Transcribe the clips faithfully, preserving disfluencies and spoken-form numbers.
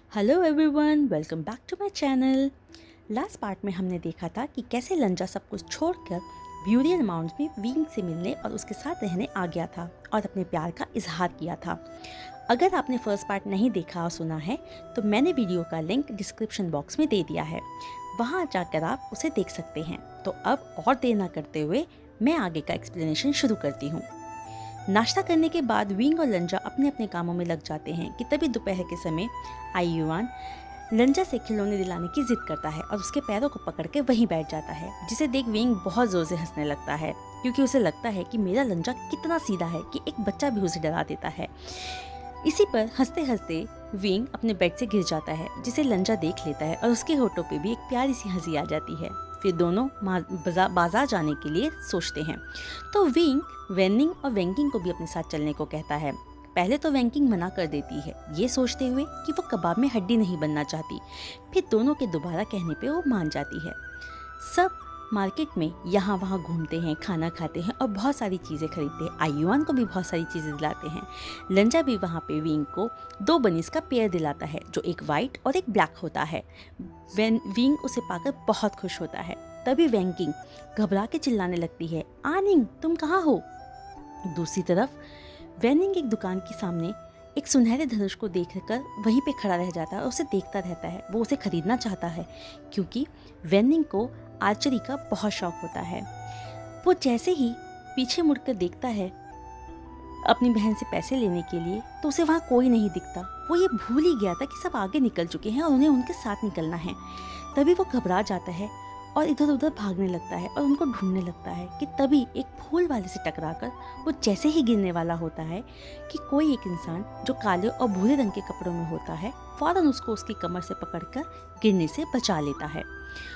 Hello everyone, welcome back to my channel. Last part में हमने देखा था कि कैसे लंजा सब कुछ छोड़कर ब्यूरियल माउंट में विंग से मिलने और उसके साथ रहने आ गया था और अपने प्यार का इजहार किया था। अगर आपने फर्स्ट पार्ट नहीं देखा और सुना है तो मैंने वीडियो का लिंक डिस्क्रिप्शन बॉक्स में दे दिया है, वहाँ जाकर आप उसे देख सकते हैं। तो अब और देर ना करते हुए मैं आगे का एक्सप्लेनेशन शुरू करती हूँ। नाश्ता करने के बाद विंग और लंजा अपने अपने कामों में लग जाते हैं कि तभी दोपहर के समय आयुआन लंजा से खिलौने दिलाने की जिद करता है और उसके पैरों को पकड़ के वहीं बैठ जाता है, जिसे देख विंग बहुत जोर से हंसने लगता है क्योंकि उसे लगता है कि मेरा लंजा कितना सीधा है कि एक बच्चा भी उसे डरा देता है। इसी पर हंसते हंसते विंग अपने बेड से गिर जाता है, जिसे लंजा देख लेता है और उसके होठों पे भी एक प्यारी सी हंसी आ जाती है। फिर दोनों बाजार जाने के लिए सोचते हैं तो विंग वेनिंग और वेंकिंग को भी अपने साथ चलने को कहता है। पहले तो वेंकिंग मना कर देती है, ये सोचते हुए कि वो कबाब में हड्डी नहीं बनना चाहती। फिर दोनों के दोबारा कहने पे वो मान जाती है। सब मार्केट में यहाँ वहाँ घूमते हैं, खाना खाते हैं और बहुत सारी चीज़ें खरीदते हैं। आयुआन को भी बहुत सारी चीज़ें दिलाते हैं। लंजा भी वहाँ पे विंग को दो बनीज का पेयर दिलाता है, जो एक वाइट और एक ब्लैक होता है। वेन विंग उसे पाकर बहुत खुश होता है। तभी वेंकिंग घबरा के चिल्लाने लगती है, आनिंग तुम कहाँ हो। दूसरी तरफ वेनिंग एक दुकान के सामने एक सुनहरे धनुष को देखकर वहीं पे खड़ा रह जाता है और उसे देखता रहता है। वो उसे खरीदना चाहता है क्योंकि वेनिंग को आर्चरी का बहुत शौक होता है। वो जैसे ही पीछे मुड़कर देखता है अपनी बहन से पैसे लेने के लिए तो उसे वहाँ कोई नहीं दिखता। वो ये भूल ही गया था कि सब आगे निकल चुके हैं और उन्हें उनके साथ निकलना है। तभी वो घबरा जाता है और इधर उधर भागने लगता है और उनको ढूंढने लगता है कि तभी एक फूल वाले से टकराकर वो जैसे ही गिरने वाला होता है कि कोई एक इंसान जो काले और भूरे रंग के कपड़ों में होता है फौरन उसको उसकी कमर से पकड़कर गिरने से बचा लेता है।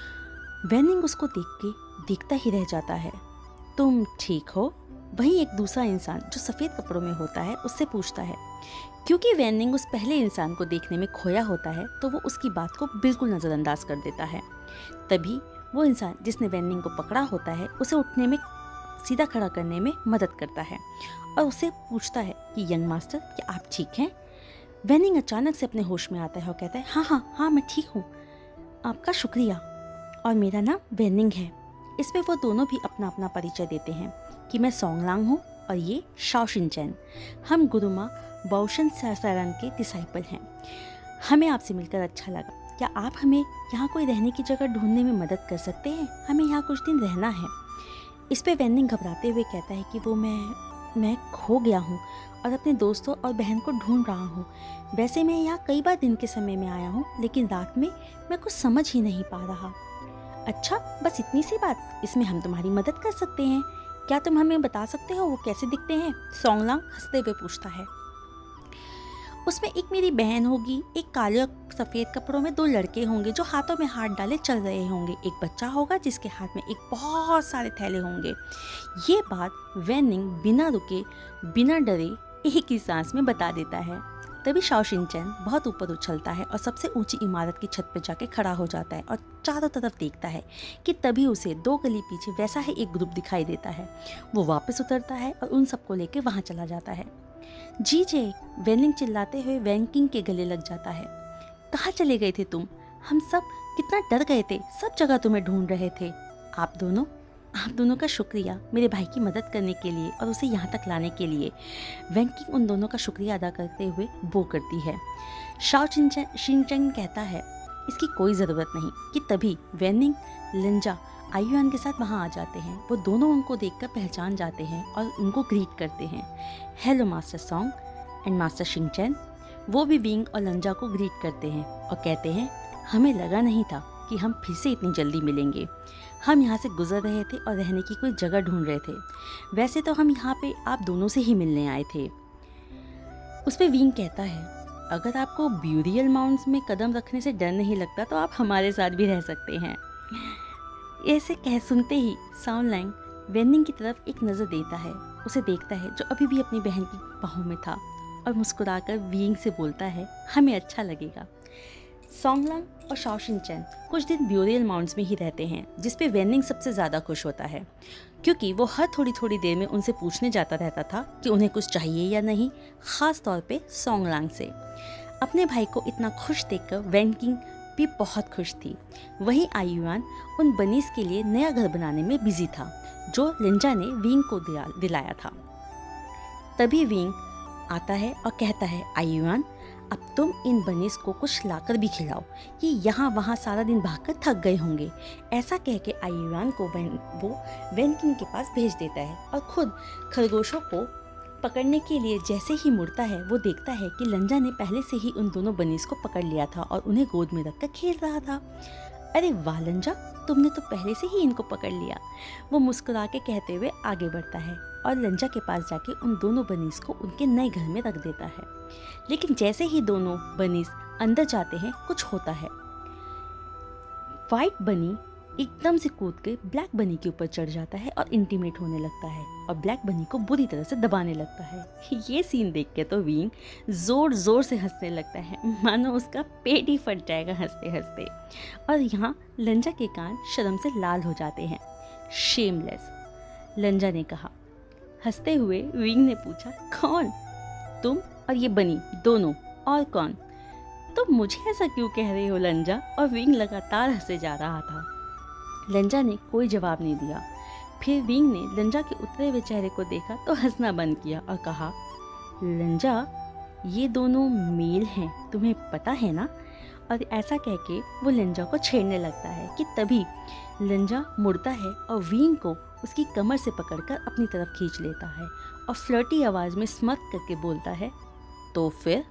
वेनिंग उसको देख के देखता ही रह जाता है। तुम ठीक हो? वहीं एक दूसरा इंसान जो सफ़ेद कपड़ों में होता है उससे पूछता है। क्योंकि वेनिंग उस पहले इंसान को देखने में खोया होता है तो वो उसकी बात को बिल्कुल नज़रअंदाज कर देता है। तभी वो इंसान जिसने वेनिंग को पकड़ा होता है उसे उठने में, सीधा खड़ा करने में मदद करता है और उसे पूछता है कि यंग मास्टर, क्या आप ठीक हैं? वेनिंग अचानक से अपने होश में आता है और कहता है, हाँ हाँ हाँ मैं ठीक हूँ, आपका शुक्रिया, और मेरा नाम वेनिंग है। इस पे वो दोनों भी अपना अपना परिचय देते हैं कि मैं सोंगलांग हूँ और ये शाओ शिनचैन। हम गुरुमा बाओशन सारन के डिसाइपल हैं। हमें आपसे मिलकर अच्छा लगा। क्या आप हमें यहाँ कोई रहने की जगह ढूंढने में मदद कर सकते हैं? हमें यहाँ कुछ दिन रहना है। इस पे वेनिंग घबराते हुए कहता है कि वो मैं मैं खो गया हूँ और अपने दोस्तों और बहन को ढूंढ रहा हूँ। वैसे मैं यहाँ कई बार दिन के समय में आया हूँ, लेकिन रात में मैं कुछ समझ ही नहीं पा रहा। अच्छा, बस इतनी सी बात? इसमें हम तुम्हारी मदद कर सकते हैं। क्या तुम हमें बता सकते हो वो कैसे दिखते हैं? सोंगलांग हंसते हुए पूछता है। उसमें एक मेरी बहन होगी, एक काले और सफ़ेद कपड़ों में दो लड़के होंगे जो हाथों में हाथ डाले चल रहे होंगे, एक बच्चा होगा जिसके हाथ में एक बहुत सारे थैले होंगे। ये बात वेनिंग बिना रुके बिना डरे एक ही सांस में बता देता है। तभी शाओ शिनचैन बहुत ऊपर उछलता है और सबसे ऊंची इमारत की छत पर जाके खड़ा हो जाता है और चारों तरफ देखता है कि तभी उसे दो गली पीछे वैसा ही एक ग्रुप दिखाई देता है। वो वापस उतरता है और उन सबको लेके वहाँ चला जाता है। जी जे, वेनिंग चिल्लाते हुए वेंकिंग के गले लग जाता है। कहाँ चले गए थे तुम? हम सब कितना डर गए थे, सब जगह तुम्हें ढूंढ रहे थे। आप दोनों आप दोनों का शुक्रिया मेरे भाई की मदद करने के लिए और उसे यहाँ तक लाने के लिए। वेंकिंग उन दोनों का शुक्रिया अदा करते हुए बो करती है। शाओ शिनचैन कहता है, इसकी कोई ज़रूरत नहीं। कि तभी वेनिंग लंजा आयुआन के साथ वहाँ आ जाते हैं। वो दोनों उनको देखकर पहचान जाते हैं और उनको ग्रीट करते हैं, hello master song and master Shinchan. वो भी विंग और लंजा को ग्रीट करते हैं और कहते हैं, हमें लगा नहीं था कि हम फिर से इतनी जल्दी मिलेंगे। हम यहाँ से गुजर रहे थे और रहने की कोई जगह ढूंढ रहे थे। वैसे तो हम यहाँ पे आप दोनों से ही मिलने आए थे। उस पर विंग कहता है, अगर आपको ब्यूरियल माउंट्स में कदम रखने से डर नहीं लगता तो आप हमारे साथ भी रह सकते हैं। ऐसे कह सुनते ही सोंगलांग वेनिंग की तरफ एक नज़र देता है। उसे देखता है जो अभी भी अपनी बहन की बाहों में था और मुस्कुराकर विंग से बोलता है, हमें अच्छा लगेगा। सोंगलांग और शाओ शिनचैन कुछ दिन ब्यूरियल माउंट्स में ही रहते हैं, जिस पे वेनिंग सबसे ज़्यादा खुश होता है क्योंकि वो हर थोड़ी थोड़ी देर में उनसे पूछने जाता रहता था कि उन्हें कुछ चाहिए या नहीं, ख़ास तौर पे सोंगलांग से। अपने भाई को इतना खुश देखकर वैन किंग भी बहुत खुश थी। वहीं आयुआन उन बनीज के लिए नया घर बनाने में बिजी था जो लिंजा ने विंग को दिला, दिलाया था। तभी विंग आता है और कहता है, आयुआन अब तुम इन बनीज को कुछ लाकर भी खिलाओ, ये यहाँ वहाँ सारा दिन भागकर थक गए होंगे। ऐसा कह के आयुआन को वैन वो वैन किंग के पास भेज देता है और खुद खरगोशों को पकड़ने के लिए जैसे ही मुड़ता है वो देखता है कि लंजा ने पहले से ही उन दोनों बनीज को पकड़ लिया था और उन्हें गोद में रखकर खेल रहा था। अरे वाह लंजा, तुमने तो पहले से ही इनको पकड़ लिया, वो मुस्कुरा के कहते हुए आगे बढ़ता है और लंजा के पास जाके उन दोनों बनीज को उनके नए घर में रख देता है। लेकिन जैसे ही दोनों बनीज अंदर जाते हैं कुछ होता है। व्हाइट बनी एकदम से कूद के ब्लैक बनी के ऊपर चढ़ जाता है और इंटीमेट होने लगता है और ब्लैक बनी को बुरी तरह से दबाने लगता है। ये सीन देख के तो विंग ज़ोर ज़ोर से हंसने लगता है, मानो उसका पेट ही फट जाएगा हंसते हंसते। और यहाँ लंजा के कान शर्म से लाल हो जाते हैं। शेमलेस, लंजा ने कहा। हंसते हुए विंग ने पूछा, कौन? तुम और ये बनी दोनों, और कौन? तुम मुझे ऐसा क्यों कह रहे हो लंजा? और विंग लगातार हंसे जा रहा था। लंजा ने कोई जवाब नहीं दिया। फिर विंग ने लंजा के उतरे हुए चेहरे को देखा तो हंसना बंद किया और कहा, लंजा ये दोनों मेल हैं, तुम्हें पता है ना? और ऐसा कह के वो लंजा को छेड़ने लगता है कि तभी लंजा मुड़ता है और विंग को उसकी कमर से पकड़कर अपनी तरफ खींच लेता है और फ्लर्टी आवाज़ में स्मर्क करके बोलता है, तो फिर?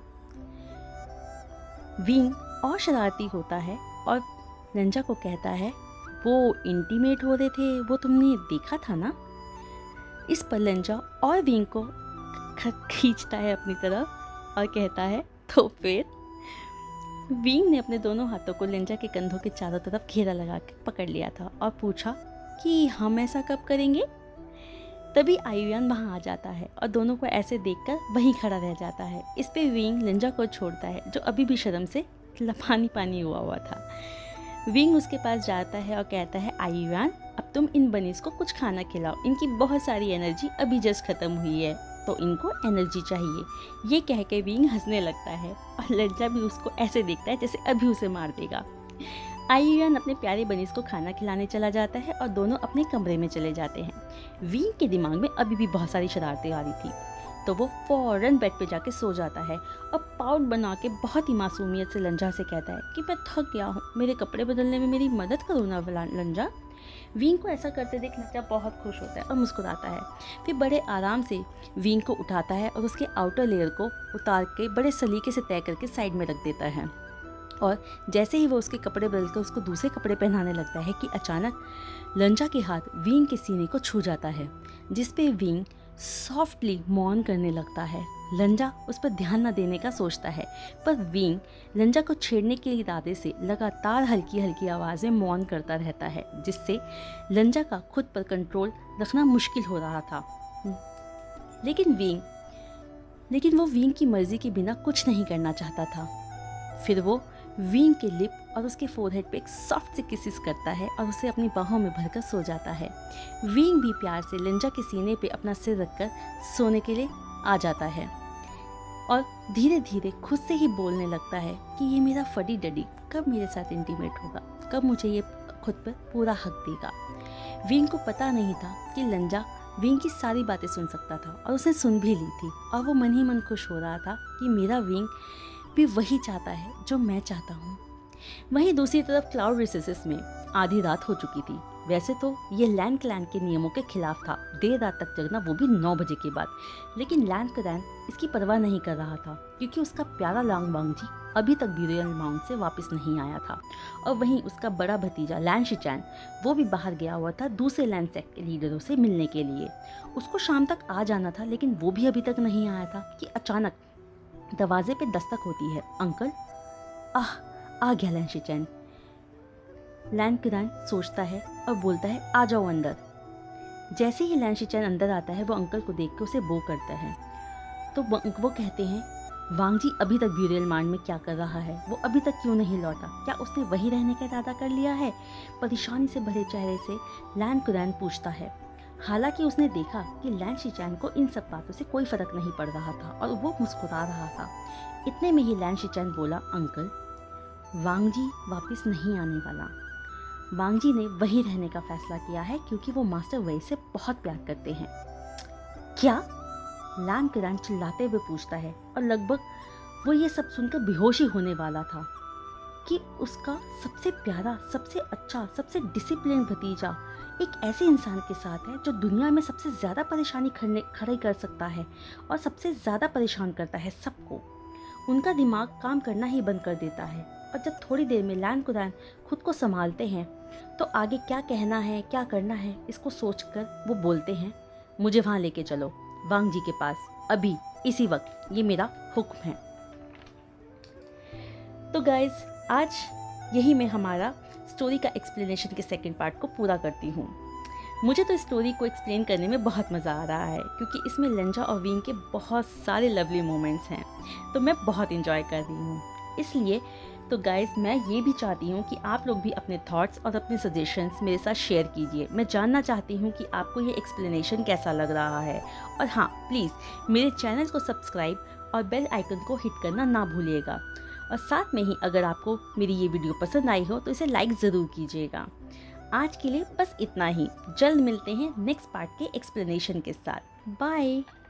विंग और शरारती होता है और लंजा को कहता है, वो इंटीमेट हो रहे थे, वो तुमने देखा था ना? इस पर लंजा और विंग को खींचता है अपनी तरफ और कहता है, तो फिर? विंग ने अपने दोनों हाथों को लंजा के कंधों के चारों तरफ घेरा लगा के पकड़ लिया था और पूछा कि हम ऐसा कब करेंगे? तभी आयुआन वहाँ आ जाता है और दोनों को ऐसे देखकर वहीं खड़ा रह जाता है। इस पे विंग लंजा को छोड़ता है जो अभी भी शर्म से पानी पानी हुआ हुआ था। विंग उसके पास जाता है और कहता है, आयुआन अब तुम इन बनीज को कुछ खाना खिलाओ, इनकी बहुत सारी एनर्जी अभी जस्ट खत्म हुई है तो इनको एनर्जी चाहिए। ये कह के विंग हंसने लगता है और लंजा भी उसको ऐसे देखता है जैसे अभी उसे मार देगा। आयुआन अपने प्यारे बनीज को खाना खिलाने चला जाता है और दोनों अपने कमरे में चले जाते हैं। विंग के दिमाग में अभी भी बहुत सारी शरारतें आ रही थी तो वो फौरन बेड पे जाके सो जाता है और पाउट बना के बहुत ही मासूमियत से लंजा से कहता है कि मैं थक गया हूँ, मेरे कपड़े बदलने में मेरी मदद करो ना लंजा। विंग को ऐसा करते देख लंजा बहुत खुश होता है और मुस्कुराता है। फिर बड़े आराम से विंग को उठाता है और उसके आउटर लेयर को उतार के बड़े सलीके से तय करके साइड में रख देता है। और जैसे ही वो उसके कपड़े बदलकर उसको दूसरे कपड़े पहनाने लगता है कि अचानक लंजा के हाथ विंग के सीने को छू जाता है, जिस पे विंग सॉफ्टली मौन करने लगता है। लंजा उस पर ध्यान न देने का सोचता है पर विंग लंजा को छेड़ने के इरादे से लगातार हल्की हल्की आवाज़ें मौन करता रहता है, जिससे लंजा का खुद पर कंट्रोल रखना मुश्किल हो रहा था। लेकिन विंग लेकिन वो विंग की मर्जी के बिना कुछ नहीं करना चाहता था। फिर वो विंग के लिप और उसके फोरहेड पे एक सॉफ्ट से किसिस करता है और उसे अपनी बाहों में भरकर सो जाता है। विंग भी प्यार से लंजा के सीने पे अपना सिर रखकर सोने के लिए आ जाता है और धीरे धीरे खुद से ही बोलने लगता है कि ये मेरा फडी डडी कब मेरे साथ इंटीमेट होगा, कब मुझे ये खुद पर पूरा हक देगा। विंग को पता नहीं था कि लंजा विंग की सारी बातें सुन सकता था और उसने सुन भी ली थी और वो मन ही मन खुश हो रहा था कि मेरा विंग भी वही चाहता है जो मैं चाहता हूँ। वहीं दूसरी तरफ क्लाउड रिसेसेस में आधी रात हो चुकी थी। वैसे तो ये लैंड क्लैन के नियमों के खिलाफ था देर रात तक जगना, वो भी नौ बजे के बाद, लेकिन लैंड क्लैन इसकी परवाह नहीं कर रहा था क्योंकि उसका प्यारा लांग वांग जी अभी तक ब्यूरियल माउंट से वापस नहीं आया था। और वहीं उसका बड़ा भतीजा लैंड शिचैन वो भी बाहर गया हुआ था दूसरे लैंड सेक्ट के लीडरों से मिलने के लिए। उसको शाम तक आ जाना था लेकिन वो भी अभी तक नहीं आया था कि अचानक दरवाजे पे दस्तक होती है। अंकल, आह आ गया लैंड शिचैन। लैंड क्लैन सोचता है और बोलता है, आ जाओ अंदर। जैसे ही लैंड शिचैन अंदर आता है वो अंकल को देख के उसे बो करता है तो वो कहते हैं, वांग जी अभी तक ब्यूरियल मांड में क्या कर रहा है, वो अभी तक क्यों नहीं लौटा, क्या उसने वहीं रहने का इरादा कर लिया है? परेशानी से भरे चेहरे से लैंड क्लैन पूछता है। हालांकि उसने देखा कि लैन शिचैन को इन सब बातों से कोई फर्क नहीं पड़ रहा था और वो मुस्कुरा रहा था। इतने में ही लैन शिचैन बोला, अंकल, वांग जी वापस नहीं आने वाला। वांग जी ने वहीं रहने का फैसला किया है क्योंकि वो मास्टर वही से बहुत प्यार करते हैं। क्या? लैन किरान चिल्लाते हुए पूछता है और लगभग वो ये सब सुनकर बेहोश ही होने वाला था कि उसका सबसे प्यारा, सबसे अच्छा, सबसे डिसिप्लिन भतीजा एक ऐसे इंसान के साथ है जो दुनिया में सबसे ज़्यादा परेशानी खड़े खड़ी कर सकता है और सबसे ज़्यादा परेशान करता है सबको। उनका दिमाग काम करना ही बंद कर देता है और जब थोड़ी देर में लैन कुरान खुद को संभालते हैं तो आगे क्या कहना है, क्या करना है, इसको सोचकर वो बोलते हैं, मुझे वहाँ लेके चलो, वांग जी के पास, अभी इसी वक्त, ये मेरा हुक्म है। तो गाइज, आज यही मैं हमारा स्टोरी का एक्सप्लेनेशन के सेकंड पार्ट को पूरा करती हूँ। मुझे तो स्टोरी को एक्सप्लेन करने में बहुत मज़ा आ रहा है क्योंकि इसमें लंजा और विंग के बहुत सारे लवली मोमेंट्स हैं, तो मैं बहुत इंजॉय कर रही हूँ। इसलिए तो गाइज, मैं ये भी चाहती हूँ कि आप लोग भी अपने थॉट्स और अपने सजेशंस मेरे साथ शेयर कीजिए। मैं जानना चाहती हूँ कि आपको ये एक्सप्लेनेशन कैसा लग रहा है। और हाँ, प्लीज़ मेरे चैनल को सब्सक्राइब और बेल आइकन को हिट करना ना भूलिएगा। और साथ में ही अगर आपको मेरी ये वीडियो पसंद आई हो तो इसे लाइक ज़रूर कीजिएगा। आज के लिए बस इतना ही। जल्द मिलते हैं नेक्स्ट पार्ट के एक्सप्लेनेशन के साथ। बाय।